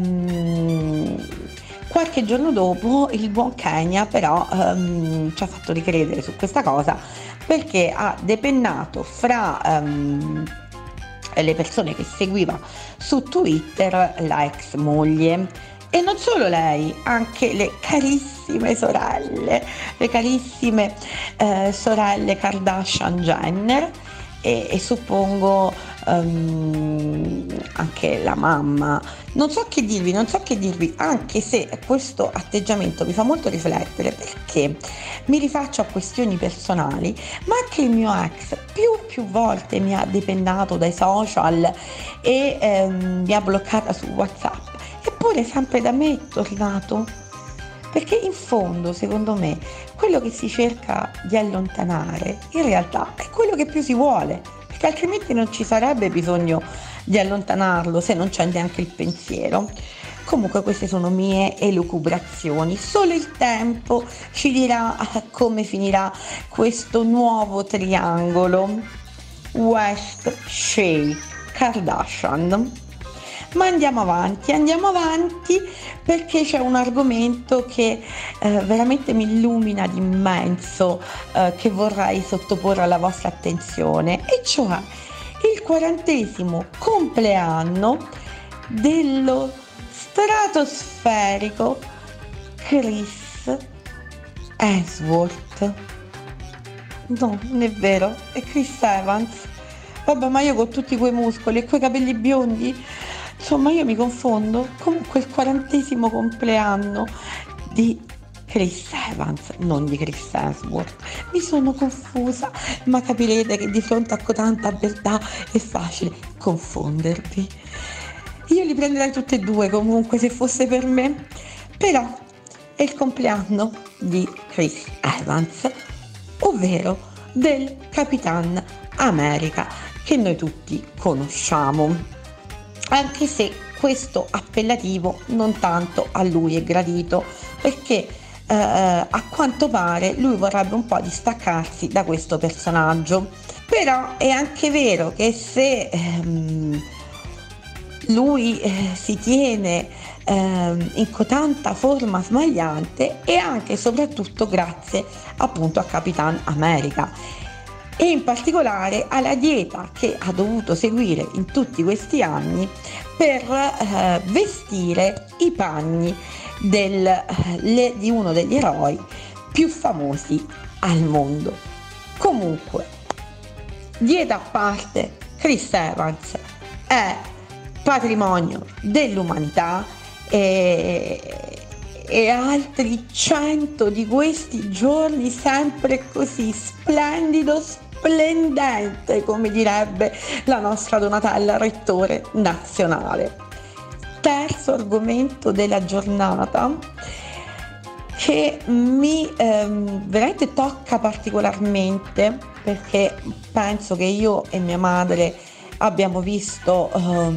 qualche giorno dopo il buon Kenya però ci ha fatto ricredere su questa cosa, perché ha depennato fra le persone che seguiva su Twitter la ex moglie, e non solo lei, anche le carissime sorelle Kardashian Jenner, e suppongo anche la mamma. Non so che dirvi, anche se questo atteggiamento mi fa molto riflettere, perché mi rifaccio a questioni personali, ma anche il mio ex più volte mi ha depennato dai social e mi ha bloccata su WhatsApp, eppure sempre da me è tornato, perché in fondo secondo me quello che si cerca di allontanare in realtà è quello che più si vuole, perché altrimenti non ci sarebbe bisogno di allontanarlo se non c'è neanche il pensiero. Comunque queste sono mie elucubrazioni, solo il tempo ci dirà come finirà questo nuovo triangolo West, Shayk, Kardashian. Ma andiamo avanti perché c'è un argomento che veramente mi illumina di immenso, che vorrei sottoporre alla vostra attenzione, e cioè il 40° compleanno dello stratosferico Chris Hemsworth. No, non è vero, è Chris Evans. Vabbè, ma io con tutti quei muscoli e quei capelli biondi, insomma, io mi confondo. Comunque il 40° compleanno di Chris Evans, non di Chris Hemsworth. Mi sono confusa, ma capirete che di fronte a tanta beltà è facile confondervi. Io li prenderei tutti e due comunque se fosse per me, però è il compleanno di Chris Evans, ovvero del Capitan America che noi tutti conosciamo, anche se questo appellativo non tanto a lui è gradito, perché a quanto pare lui vorrebbe un po' distaccarsi da questo personaggio. Però è anche vero che se lui si tiene in cotanta forma smagliante, è anche e soprattutto grazie appunto a Capitan America, e in particolare alla dieta che ha dovuto seguire in tutti questi anni per vestire i panni di uno degli eroi più famosi al mondo. Comunque, dieta a parte, Chris Evans è patrimonio dell'umanità, e altri 100 di questi giorni sempre così splendido, splendente, come direbbe la nostra Donatella Rettore nazionale. Terzo argomento della giornata che mi veramente tocca particolarmente, perché penso che io e mia madre abbiamo visto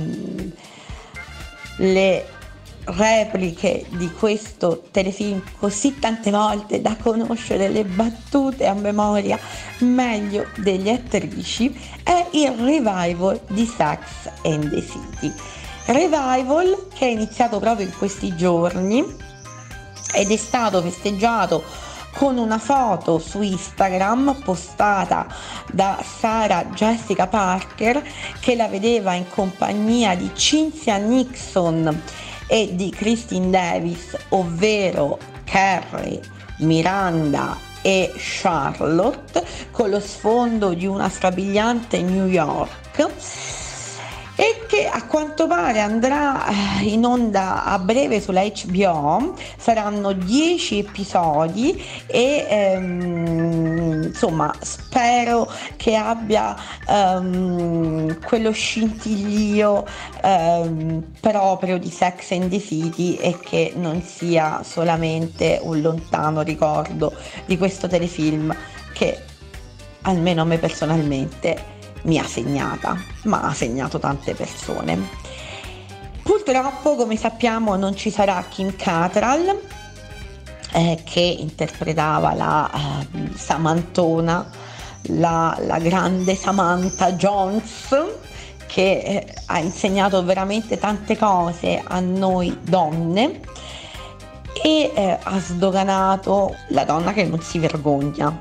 le repliche di questo telefilm così tante volte da conoscere le battute a memoria meglio delle attrici, è il revival di Sex and the City. Revival che è iniziato proprio in questi giorni ed è stato festeggiato con una foto su Instagram postata da Sarah Jessica Parker, che la vedeva in compagnia di Cynthia Nixon e di Christine Davis, ovvero Carrie, Miranda e Charlotte, con lo sfondo di una strabiliante New York, e che a quanto pare andrà in onda a breve sulla HBO. Saranno 10 episodi e insomma spero che abbia quello scintillio proprio di Sex and the City e che non sia solamente un lontano ricordo di questo telefilm che almeno a me personalmente mi ha segnata, ma ha segnato tante persone. Purtroppo, come sappiamo, non ci sarà Kim Cattrall, che interpretava la Samantona, la grande Samantha Jones, che ha insegnato veramente tante cose a noi donne e ha sdoganato la donna che non si vergogna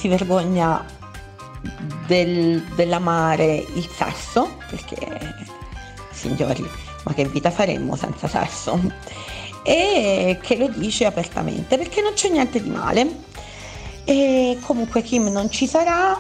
dell'amare il sesso, perché signori, ma che vita faremmo senza sesso? E che lo dice apertamente, perché non c'è niente di male. E comunque Kim non ci sarà,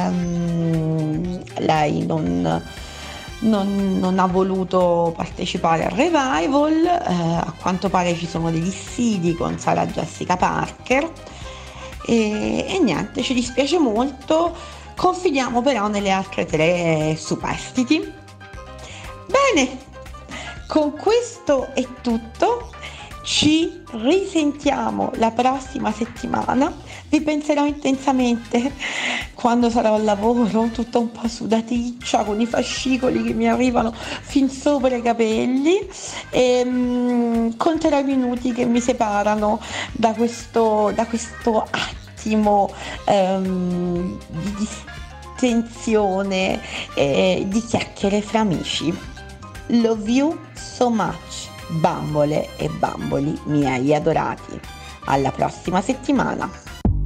lei non ha voluto partecipare al revival, a quanto pare ci sono degli sfidi con Sarah Jessica Parker e niente, ci dispiace molto. Confidiamo però nelle altre 3 superstiti. Bene, con questo è tutto. Ci risentiamo la prossima settimana. Vi penserò intensamente quando sarò al lavoro, tutta un po' sudaticcia, con i fascicoli che mi arrivano fin sopra i capelli, e conterò i minuti che mi separano da questo attimo di distensione e di chiacchiere fra amici. Love you so much, bambole e bamboli miei adorati. Alla prossima settimana.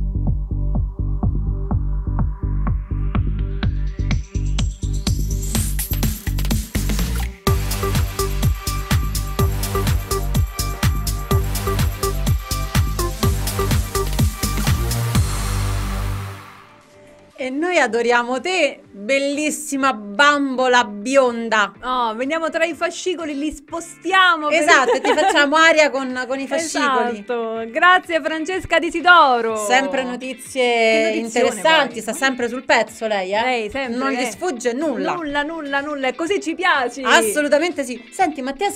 E noi adoriamo te, bellissima bambola bionda. Oh, veniamo tra i fascicoli, li spostiamo. Esatto, ti facciamo aria con i fascicoli. Esatto. Grazie Francesca Disidoro. Sempre notizie interessanti, poi. Sta sempre sul pezzo lei, eh? Lei sempre, non gli sfugge nulla. Nulla, e così ci piaci. Assolutamente sì. Senti, ma ti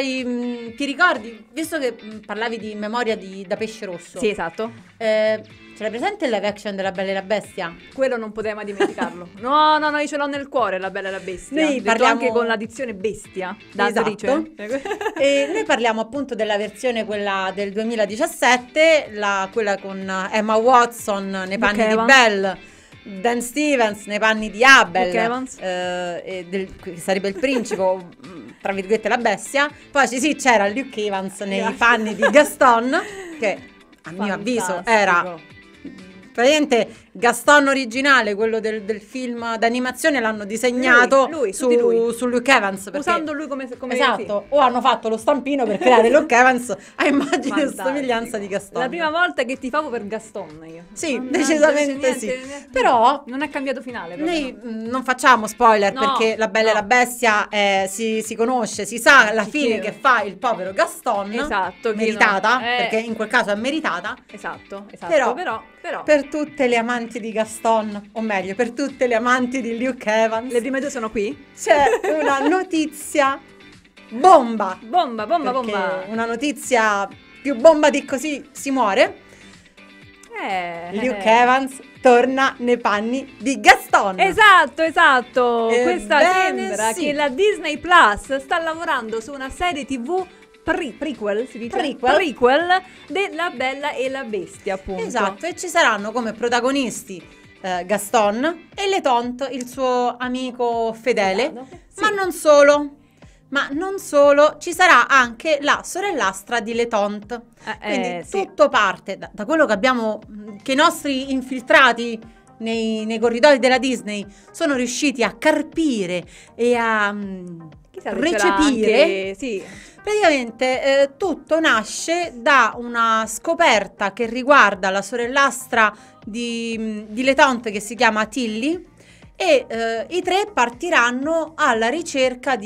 ricordi, visto che parlavi di memoria da pesce rosso? Sì, esatto. Ce l'hai presente il live action della Bella e la Bestia? Quello non potrei mai dimenticarlo. No, io ce l'ho nel cuore, La Bella e la Bestia. Noi Detto parliamo anche con la dizione bestia da Esatto. attrice. E noi parliamo appunto della versione quella del 2017, quella con Emma Watson nei panni Luke di Evans. Belle, Dan Stevens nei panni di Abel, Luke Evans. che sarebbe il principe, tra virgolette la bestia. Poi c'era Luke Evans nei panni di Gaston, che a mio avviso era praticamente Gaston originale, quello del film d'animazione, l'hanno disegnato lui, su Luke Evans, perché usando lui come esatto, o hanno fatto lo stampino per creare Luke Evans a immagine e Fantastico. somiglianza di Gaston. La prima volta che ti favo per Gaston io. Sì, Non- decisamente niente, sì. niente. Però non è cambiato finale. proprio. noi non facciamo spoiler, No, perché La Bella e la no. Bestia si conosce, si sa alla Chi fine chiede. che fa il povero Gaston. Esatto, chi meritata, no. perché in quel caso è meritata. Esatto, Però- però Per tutte le amanti di Gaston, o meglio, per tutte le amanti di Luke Evans, le prime due sono qui. c'è una notizia bomba. Bomba. Perché una notizia più bomba di così si muore. Luke Evans torna nei panni di Gaston. Esatto. Ebbene Questa sembra sì. che la Disney Plus sta lavorando su una serie TV prequel, si dice? Prequel. della Bella e la Bestia, appunto. Esatto, e ci saranno come protagonisti Gaston e Letont, il suo amico fedele. Sì. Ma non solo, ci sarà anche la sorellastra di Letont. Quindi sì. tutto parte da quello che i nostri infiltrati nei corridoi della Disney sono riusciti a carpire e a Chissà se c'era recepire. anche- sì. Praticamente tutto nasce da una scoperta che riguarda la sorellastra di Letont, che si chiama Tilly, e i tre partiranno alla ricerca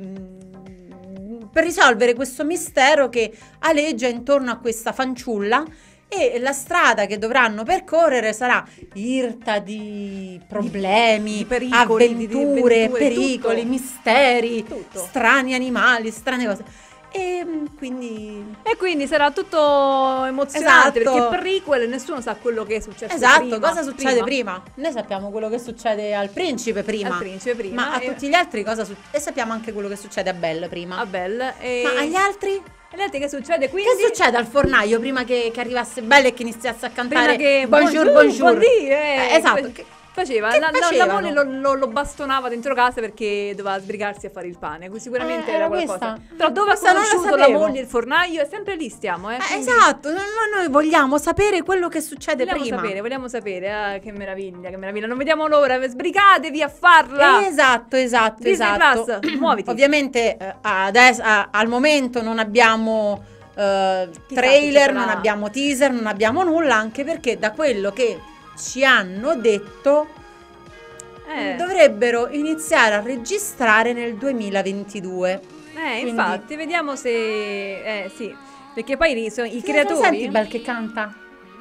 per risolvere questo mistero che aleggia intorno a questa fanciulla, e la strada che dovranno percorrere sarà irta di problemi, di pericoli, di avventure, avventure, pericoli, tutto. misteri, Tutto. strani animali, strane cose. E quindi sarà tutto emozionante, Esatto. perché prequel nessuno sa quello che è successo esatto, prima. cosa succede prima? Noi sappiamo quello che succede al principe prima. Al principe prima. Ma a tutti gli altri cosa succede? E sappiamo anche quello che succede a Belle prima. A Belle. E... Ma agli altri? E gli altri che succede? Quindi Che succede al fornaio prima che arrivasse Belle e che iniziasse a cantare prima che bonjour. buon dì, Esatto. faceva che la facevano? moglie lo bastonava dentro casa perché doveva sbrigarsi a fare il pane, quindi sicuramente era qualcosa. questa. Però dove ha Questa non la conosciuto la sapevo. moglie e il fornaio? E sempre lì stiamo, quindi Esatto, noi vogliamo sapere quello che succede vogliamo sapere, che meraviglia, non vediamo l'ora, sbrigatevi a farla. Esatto. Disney Plus, muoviti. Ovviamente adesso, al momento non abbiamo se trailer, ci non sarà. abbiamo teaser, non abbiamo nulla, anche perché da quello che ci hanno detto dovrebbero iniziare a registrare nel 2022. Quindi- Infatti, vediamo se sì, perché poi i Lo creatori senti Bel che canta?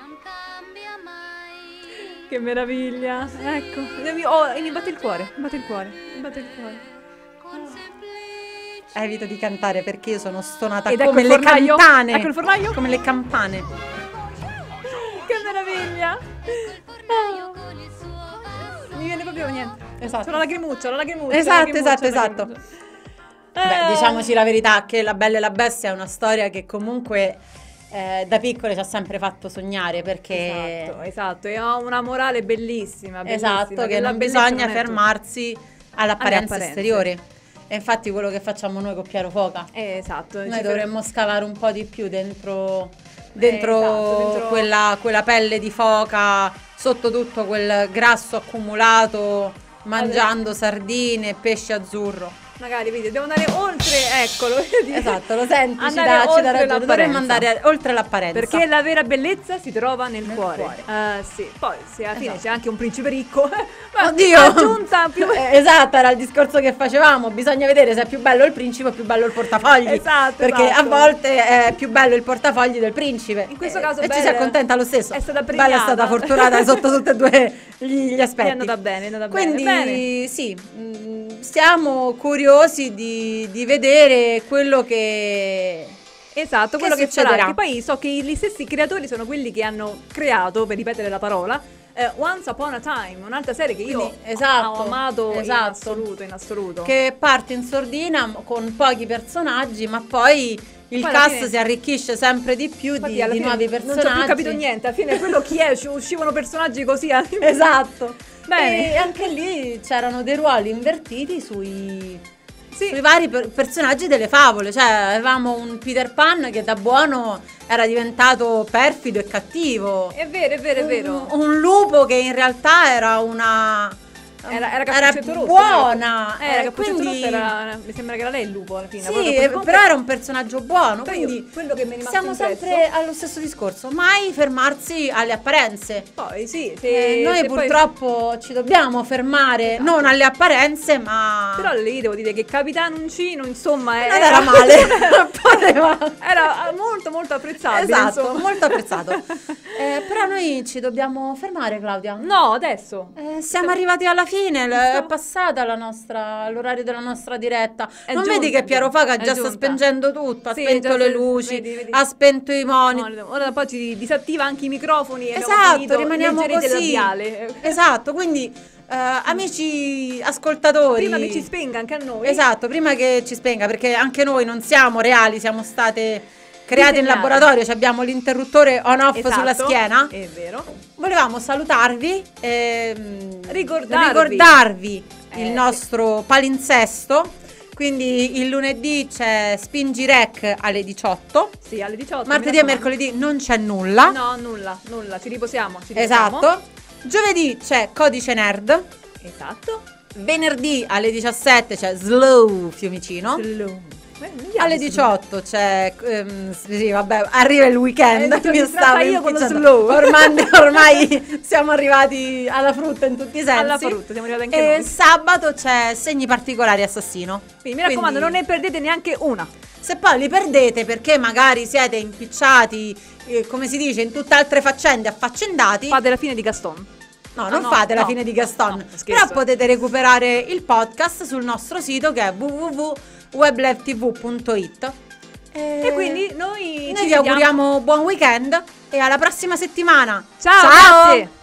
Che meraviglia. Ecco. Mi batte il cuore. Evito di cantare perché io sono stonata Ed ecco come il le fornaio? campane. Ecco il fornaio? Come le campane. Che meraviglia. Mi viene proprio niente. Esatto. C'ho la lacrimuccia. Esatto. Beh, diciamoci la verità, che La Bella e la Bestia è una storia che comunque da piccole ci ha sempre fatto sognare, perché Esatto. E ha una morale bellissima. esatto, che la non bellezza bisogna non è fermarsi all'apparenza apparenze. esteriore. E infatti quello che facciamo noi con Piero Foca. Esatto. Noi dovremmo scavare un po' di più dentro dentro- quella pelle di foca, sotto tutto quel grasso accumulato, mangiando sardine e pesce azzurro. Magari, vedi, devo andare oltre, eccolo. vedi? Esatto, lo senti, ci Andare dà oltre ragione. l'apparenza. Dovremmo andare oltre l'apparenza. Perché la vera bellezza si trova nel cuore. cuore. Sì. Poi se alla fine Esatto. c'è anche un principe ricco, ma Oddio! aggiunta più. Esatto, era il discorso che facevamo. Bisogna vedere se è più bello il principe o più bello il portafogli. Esatto, Perché esatto. a volte è più bello il portafogli del principe. In questo caso e ci si Belle accontenta lo stesso. è stata Bella è stata premiata. fortunata sotto tutti e due gli aspetti. È andata bene, è andata Quindi bene. sì, siamo curiosi di vedere quello che Esatto, quello che succederà? sarà. Che poi so che gli stessi creatori sono quelli che hanno creato, per ripetere la parola, Once Upon a Time, un'altra serie che io ho amato in assoluto. Che parte in sordina con pochi personaggi, ma poi il cast si arricchisce sempre di più di nuovi personaggi. Non ho più capito niente, alla fine quello chi è? Uscivano personaggi così. Esatto. Bene. E anche lì c'erano dei ruoli invertiti sui vari personaggi delle favole. Cioè avevamo un Peter Pan che da buono era diventato perfido e cattivo. È vero. Un lupo che in realtà era una... Era Cappuccetto Rosso, buona. Cappuccetto Rosso mi sembra che era lei il lupo alla fine. Sì, però era un personaggio buono. Quindi quello che mi è rimasto siamo sempre allo stesso discorso. Mai fermarsi alle apparenze. Poi sì, noi purtroppo ci dobbiamo fermare, non alle apparenze, ma... Però lì devo dire che Capitano Uncino, insomma, non era male. Era molto molto apprezzabile. Esatto, insomma. molto apprezzato. Però noi ci dobbiamo fermare, Claudia. No, adesso. Siamo arrivati alla fine, è passata l'orario della nostra diretta. Non vedi che Piero Faga già sta spengendo tutto, ha spento le luci, vedi. ha spento i monitor. Ora poi ci disattiva anche i microfoni. Esatto, rimaniamo così. Labiale. Esatto, quindi amici ascoltatori, prima che ci spenga anche a noi. Esatto, prima che ci spenga, perché anche noi non siamo reali, siamo state create in disegnate. laboratorio, abbiamo l'interruttore on-off Esatto, sulla schiena. È vero. Volevamo salutarvi, ricordarvi il nostro palinsesto. Quindi il lunedì c'è Spingi Rec alle 18. Sì, alle 18. Martedì e mercoledì non c'è nulla. No, nulla, ci riposiamo. Esatto. Giovedì c'è Codice Nerd. Esatto. Venerdì alle 17 c'è Slow Fiumicino. Alle 18 c'è sì, vabbè, arriva il weekend. Mi stavo io con lo slow. Ormai siamo arrivati alla frutta in tutti i sensi. Alla frutta, siamo arrivati anche e noi. Sabato c'è Segni Particolari Assassino. Quindi mi raccomando, non ne perdete neanche una. Se poi li perdete perché magari siete impicciati, come si dice, in tutt'altre faccende affaccendati, fate la fine di Gaston. Non fate la fine di Gaston. Però potete recuperare il podcast sul nostro sito che è www.weblevtv.it. E quindi noi vi auguriamo buon weekend e alla prossima settimana. Ciao! Grazie.